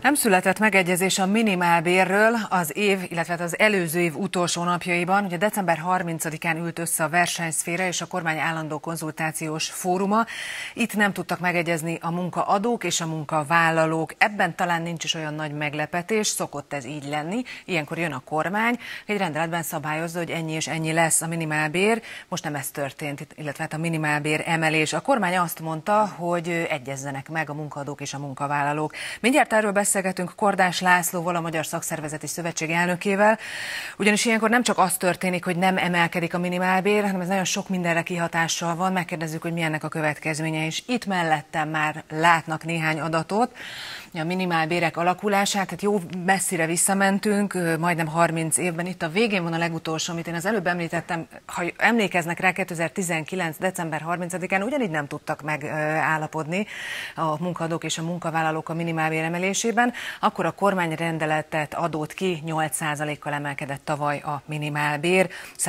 Nem született megegyezés a minimálbérről az év, illetve az előző év utolsó napjaiban. Ugye december 30-án ült össze a versenyszféra és a kormány állandó konzultációs fóruma. Itt nem tudtak megegyezni a munkaadók és a munkavállalók. Ebben talán nincs is olyan nagy meglepetés, szokott ez így lenni. Ilyenkor jön a kormány, egy rendeletben szabályozza, hogy ennyi és ennyi lesz a minimálbér. Most nem ez történt, illetve a minimálbér emelés. A kormány azt mondta, hogy egyezzenek meg a munkaadók és a munkavállalók. Mindjárt erről beszélgetünk Kordás Lászlóval, a Magyar Szakszervezeti Szövetség elnökével, ugyanis ilyenkor nem csak az történik, hogy nem emelkedik a minimálbér, hanem ez nagyon sok mindenre kihatással van. Megkérdezzük, hogy mi ennek a következménye, és itt mellettem már látnak néhány adatot. A minimálbérek alakulását, tehát jó messzire visszamentünk, majdnem 30 évben. Itt a végén van a legutolsó, amit én az előbb említettem, ha emlékeznek rá, 2019. december 30-án ugyanígy nem tudtak megállapodni a munkaadók és a munkavállalók a minimálbér emelésében, akkor a kormány rendeletet adott ki, 8%-kal emelkedett tavaly a minimálbér,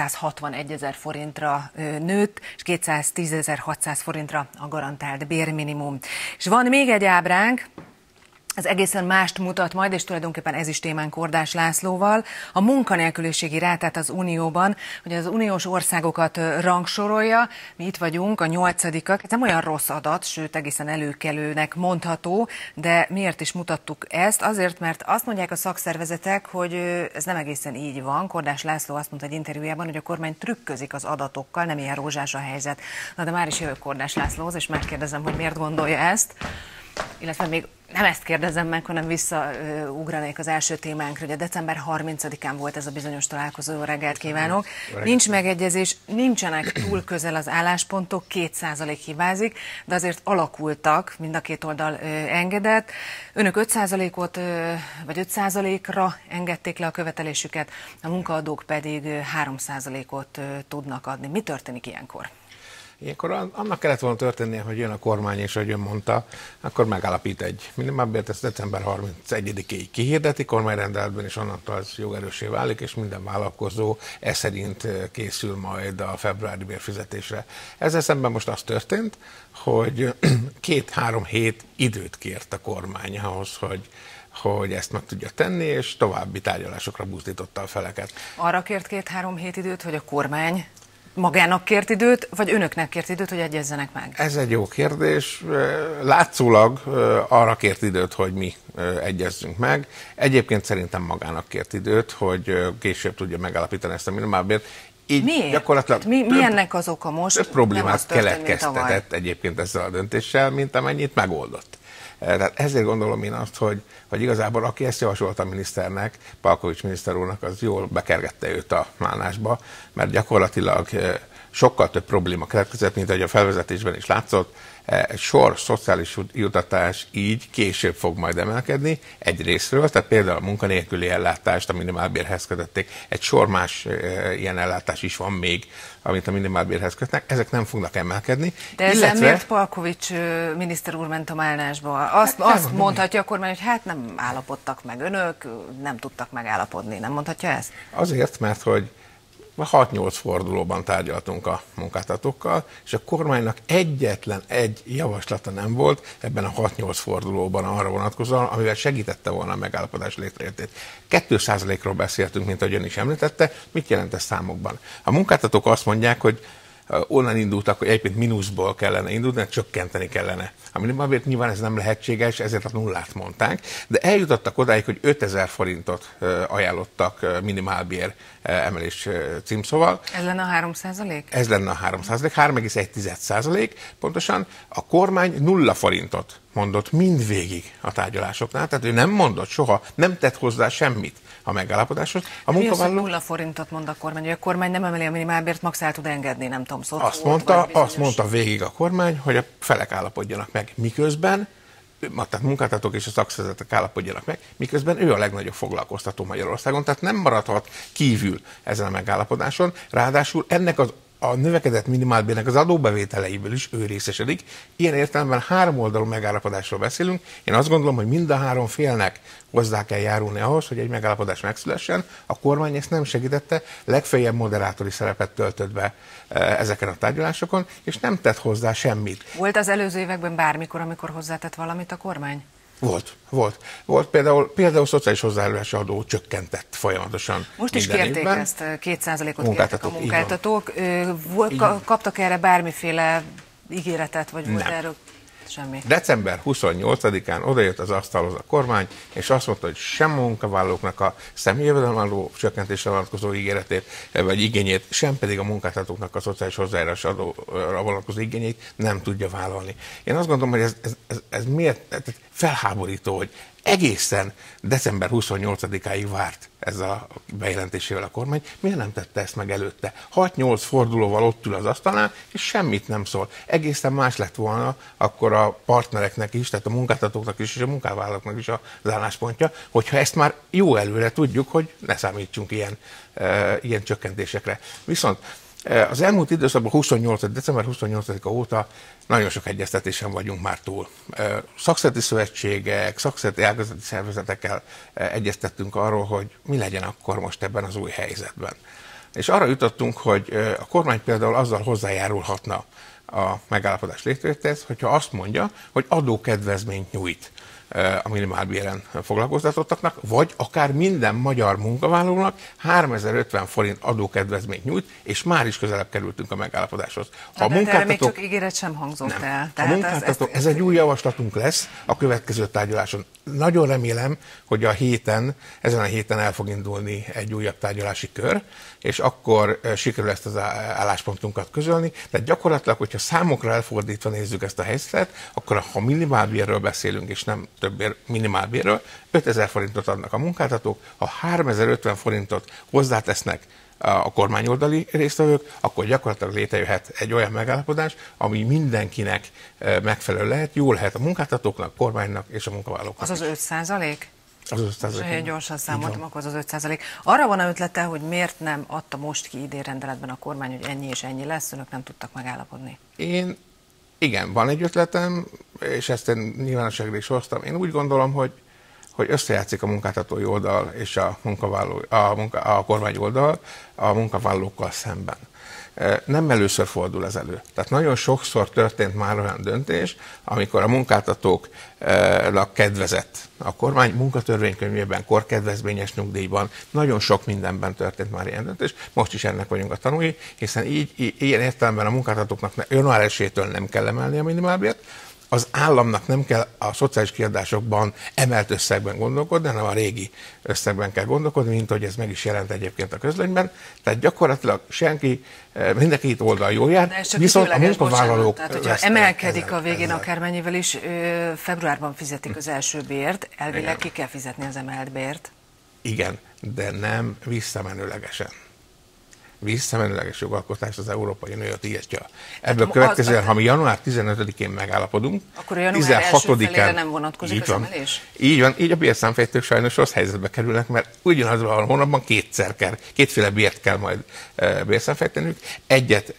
161 000 forintra nőtt, és 210.600 forintra a garantált bérminimum. És van még egy ábránk, ez egészen mást mutat majd, és tulajdonképpen ez is témán Kordás Lászlóval. A munkanélküliségi rátát az Unióban, hogy az uniós országokat rangsorolja, mi itt vagyunk, a 8-ak. Ez nem olyan rossz adat, sőt egészen előkelőnek mondható, de miért is mutattuk ezt? Azért, mert azt mondják a szakszervezetek, hogy ez nem egészen így van. Kordás László azt mondta egy interjújában, hogy a kormány trükközik az adatokkal, nem ilyen rózsás a helyzet. Na de már is jövök Kordás Lászlóhoz, és megkérdezem, hogy miért gondolja ezt. Illetve még nem ezt kérdezem meg, hanem visszaugranék az első témánkra, hogy a december 30-án volt ez a bizonyos találkozó. Jó reggelt kívánok! Nincs megegyezés, nincsenek túl közel az álláspontok, 2% hibázik, de azért alakultak, mind a két oldal engedett. Önök 5%-ot, vagy 5%-ra engedték le a követelésüket, a munkaadók pedig 3%-ot tudnak adni. Mi történik ilyenkor? Ilyenkor annak kellett volna történnie, hogy jön a kormány, és ahogy ön mondta, akkor megállapít egy minimálbért, ezt december 31-ig kihirdeti kormányrendeletben, és onnantól az jogerőssé válik, és minden vállalkozó ez szerint készül majd a februári bérfizetésre. Ezzel szemben most az történt, hogy 2-3 hét időt kért a kormány ahhoz, hogy ezt meg tudja tenni, és további tárgyalásokra buzdította a feleket. Arra kért 2-3 hét időt, hogy a kormány magának kért időt, vagy önöknek kért időt, hogy egyezzenek meg? Ez egy jó kérdés. Látszólag arra kért időt, hogy mi egyezzünk meg. Egyébként szerintem magának kért időt, hogy később tudja megállapítani ezt a minimálbért. Így miért? Gyakorlatilag mi ennek az oka most? Több problémát keletkeztetett egyébként ezzel a döntéssel, mint amennyit megoldott. Tehát ezért gondolom én azt, hogy igazából aki ezt javasolta a miniszternek, Palkovics miniszter úrnak, az jól bekergette őt a málnásba, mert gyakorlatilag sokkal több probléma keletkezett, mint ahogy a felvezetésben is látszott. Egy sor szociális jutatás így később fog majd emelkedni egy részről, tehát például a munkanélküli ellátást a minimálbérhez kötötték, egy sor más ilyen ellátás is van még, amit a minimálbérhez kötnek, ezek nem fognak emelkedni. De ezzel miért Palkovics miniszter úr ment a málnásba? Azt mondhatja a kormány, hogy hát nem állapodtak meg önök, nem tudtak megállapodni, nem mondhatja ezt? Azért, mert hogy 6-8 fordulóban tárgyaltunk a munkáltatókkal, és a kormánynak egyetlen egy javaslata nem volt ebben a 6-8 fordulóban arra vonatkozóan, amivel segítette volna a megállapodás létrejöttét. 2%-ról beszéltünk, mint ahogy ön is említette. Mit jelent ez számokban? A munkáltatók azt mondják, hogy onnan indultak, hogy egyébként mínuszból kellene indulni, mert csökkenteni kellene. A minimálbért nyilván ez nem lehetséges, ezért a nullát mondták, de eljutottak odáig, hogy 5000 forintot ajánlottak minimálbér emelés címszóval. Ez lenne a 3%? Ez lenne a 3%, 3,1%. Pontosan a kormány 0 forintot mondott mindvégig a tárgyalásoknál, tehát ő nem mondott soha, nem tett hozzá semmit a megállapodáshoz. Mi az, hogy 0 forintot mond a kormány? A kormány nem emeli a minimálbért, max el tud engedni, nem tudom, szóval. Azt mondta végig a kormány, hogy a felek állapodjanak meg, miközben, tehát munkáltatók és a szakszervezetek állapodjanak meg, miközben ő a legnagyobb foglalkoztató Magyarországon, tehát nem maradhat kívül ezen a megállapodáson, ráadásul ennek a növekedett minimálbérnek az adóbevételeiből is ő részesedik. Ilyen értelemben 3 oldalú megállapodásról beszélünk. Én azt gondolom, hogy mind a 3 félnek hozzá kell járulni ahhoz, hogy egy megállapodás megszülessen. A kormány ezt nem segítette, legfeljebb moderátori szerepet töltött be ezeken a tárgyalásokon, és nem tett hozzá semmit. Volt az előző években bármikor, amikor hozzátett valamit a kormány? Volt például szociális hozzájárulási adó csökkentett folyamatosan. Most is kérték évben. ezt, 2%-ot kértek a munkáltatók. Kaptak erre bármiféle ígéretet, vagy volt erről semmi? December 28-án odajött az asztalhoz a kormány, és azt mondta, hogy sem a munkavállalóknak a személyjövedelemadó csökkentésre vonatkozó ígéretét, vagy igényét, sem pedig a munkáltatóknak a szociális hozzájárulási adóra vonatkozó igényét nem tudja vállalni. Én azt gondolom, hogy ez miért felháborító, hogy egészen december 28-áig várt ezzel a bejelentésével a kormány. Miért nem tette ezt meg előtte? 6-8 fordulóval ott ül az asztalnál, és semmit nem szól. Egészen más lett volna akkor a partnereknek is, tehát a munkáltatóknak is, és a munkavállalóknak is az álláspontja, hogyha ezt már jó előre tudjuk, hogy ne számítsunk ilyen csökkentésekre. Viszont az elmúlt időszakban december 28-a óta nagyon sok egyeztetésen vagyunk már túl. Szakszereti szövetségek, szakszereti ágazati szervezetekkel egyeztettünk arról, hogy mi legyen akkor most ebben az új helyzetben. És arra jutottunk, hogy a kormány például azzal hozzájárulhatna a megállapodás létrejöttéhez, hogyha azt mondja, hogy adókedvezményt nyújt a minimálbéren foglalkoztatottaknak, vagy akár minden magyar munkavállalónak 3050 forint adókedvezményt nyújt, és már is közelebb kerültünk a megállapodáshoz. Erre még csak ígéret sem hangzott el. Tehát ez egy új javaslatunk lesz a következő tárgyaláson. Nagyon remélem, hogy ezen a héten el fog indulni egy újabb tárgyalási kör, és akkor sikerül ezt az álláspontunkat közölni. Tehát gyakorlatilag, hogyha számokra elfordítva nézzük ezt a helyzetet, akkor ha minimálbérről beszélünk, és nem több minimálbérről, 5000 forintot adnak a munkáltatók, ha 3050 forintot hozzátesznek a kormányoldali résztvevők, akkor gyakorlatilag létrejöhet egy olyan megállapodás, ami mindenkinek megfelelő lehet, jó lehet a munkáltatóknak, kormánynak és a munkavállalóknak. Az 5%? Az 5%. Én gyorsan számoltam, akkor az 5%. Arra van ötlete, hogy miért nem adta most ki idénrendeletben a kormány, hogy ennyi és ennyi lesz, önök nem tudtak megállapodni? Igen, van egy ötletem, és ezt én nyilvánosságra is hoztam. Én úgy gondolom, hogy összejátszik a munkáltatói oldal és a kormány oldal a munkavállalókkal szemben. Nem először fordul ez elő. Tehát nagyon sokszor történt már olyan döntés, amikor a munkáltatóknak kedvezett a kormány munkatörvénykönyvében, korkedvezményes nyugdíjban, nagyon sok mindenben történt már ilyen döntés. Most is ennek vagyunk a tanúi, hiszen ilyen értelemben a munkáltatóknak január 1-től nem kell emelni a minimálbért, az államnak nem kell a szociális kiadásokban emelt összegben gondolkodni, hanem a régi összegben kell gondolkodni, mint hogy ez meg is jelent egyébként a közlönyben. Tehát gyakorlatilag mindenki itt oldal jól jár, viszont a munkavállalók... Tehát, hogyha emelkedik a végén akármennyivel is, februárban fizetik az első bért, elvileg ki kell fizetni az emelt bért. Igen, de nem visszamenőlegesen. Visszamenőleges jogalkotást az Európai Unió tiltja. Ebből következően, ha mi január 15-én megállapodunk, akkor a január első felére nem vonatkozik az emelés? Így van, így a bérszámfejtők sajnos rossz helyzetbe kerülnek, mert ugyanazban a hónapban kétféle bért kell majd bérszámfejtenünk. Egyet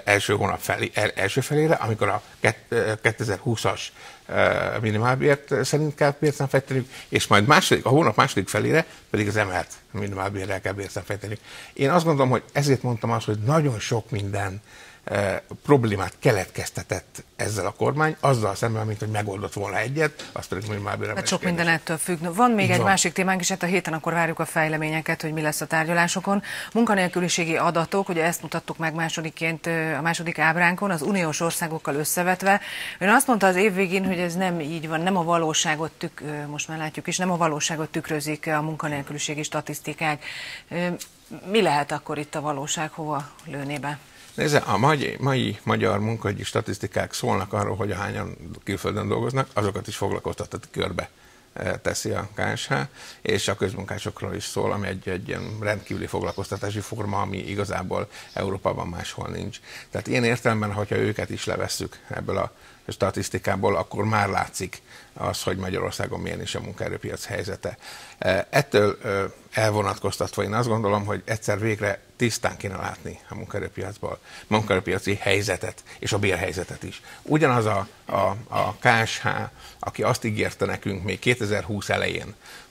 első felére, amikor a 2020-as minimálbért szerint kell bérszámfejtenünk, és majd a hónap második felére pedig az emelt minimálbérrel kell bérszámfejtenünk. Én azt gondolom, hogy ezért mondtam azt, hogy nagyon sok minden problémát keletkeztetett ezzel a kormány, azzal szemben, mint hogy megoldott volna egyet, azt pedig minimálbérrel. Hát sok minden ettől függ. Van még egy másik témánk, és hát a héten akkor várjuk a fejleményeket, hogy mi lesz a tárgyalásokon. Munkanélküliségi adatok, ugye ezt mutattuk meg másodikként a második ábránkon, az uniós országokkal összevetve. Ön azt mondta az év végén, hogy ez nem így van, nem a valóságot most már látjuk is, nem a valóságot tükrözik a munkanélküliségi statisztikák. Mi lehet akkor itt a valóság, hova lőné be? Nézze, a mai magyar munkahogyi statisztikák szólnak arról, hogy hányan külföldön dolgoznak, azokat is foglalkoztatati körbe teszi a KSH, és a közmunkásokról is szól, ami egy ilyen rendkívüli foglalkoztatási forma, ami igazából Európában máshol nincs. Tehát ilyen értelemben, hogyha őket is levesszük ebből a statisztikából, akkor már látszik az, hogy Magyarországon milyen is a munkaerőpiac helyzete. Ettől elvonatkoztatva én azt gondolom, hogy egyszer végre tisztán kéne látni a munkaerőpiaci helyzetet és a bérhelyzetet is. Ugyanaz a KSH, aki azt ígérte nekünk még 2020 elején,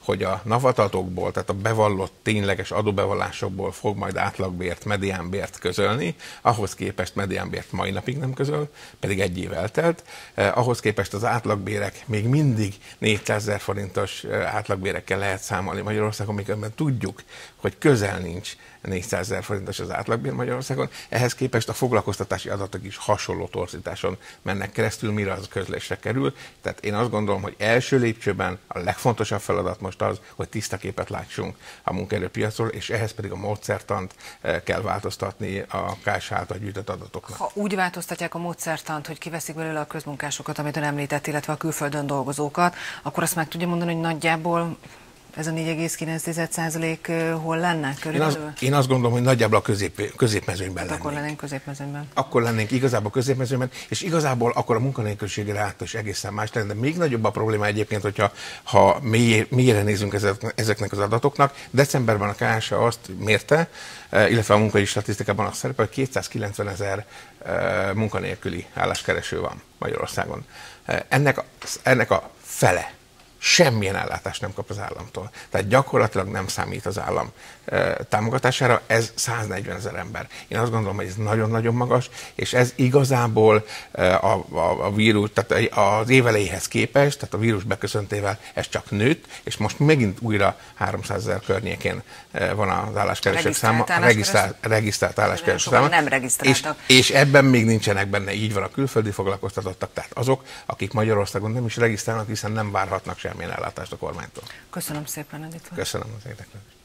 hogy a navatatokból, tehát a bevallott tényleges adóbevallásokból fog majd átlagbért, mediánbért közölni, ahhoz képest mediánbért mai napig nem közöl, pedig egy év eltelt. Ahhoz képest az átlagbérek még mindig 400 000 forintos átlagbérekkel lehet számolni Magyarországon, miközben tudjuk, hogy közel nincs 400 000 forintos az átlagbér Magyarországon. Ehhez képest a foglalkoztatási adatok is hasonló torzításon mennek keresztül, mire az közlésre kerül. Tehát én azt gondolom, hogy első lépcsőben a legfontosabb feladat most az, hogy tiszta képet látsunk a munkaerőpiacról, és ehhez pedig a módszertant kell változtatni a KSH által gyűjtött adatoknak. Ha úgy változtatják a módszertant, hogy kiveszik belőle a közmunkásokat, amit ön említett, illetve a külföldön dolgozókat, akkor azt meg tudja mondani, hogy nagyjából ez a 4,9% hol lenne körülbelül? Én azt gondolom, hogy nagyjából a középmezőnyben lennénk. Akkor lennénk középmezőnyben. Akkor lennénk igazából középmezőnyben, és igazából akkor a munkanélküliségi ráta is egészen más lenne. De még nagyobb a probléma egyébként, hogyha mélyre nézünk ezeknek az adatoknak. Decemberben a KSH azt mérte, illetve a munkai statisztikában azt szerepel, hogy 290 000 munkanélküli álláskereső van Magyarországon. Ennek a fele semmilyen ellátást nem kap az államtól. Tehát gyakorlatilag nem számít az állam támogatására, ez 140 000 ember. Én azt gondolom, hogy ez nagyon-nagyon magas, és ez igazából a vírus, tehát az évelejéhez képest, tehát a vírus beköszöntével ez csak nőtt, és most megint újra 300 000 környékén van az álláskeresők száma, regisztrált álláskeresők száma, nem regisztráltak. És ebben még nincsenek benne, így van a külföldi foglalkoztatottak, tehát azok, akik Magyarországon nem is regisztrálnak, hiszen nem várhatnak semmilyen ellátást a kormánytól. Köszönöm szépen, Edith. Köszönöm az érdeklődést.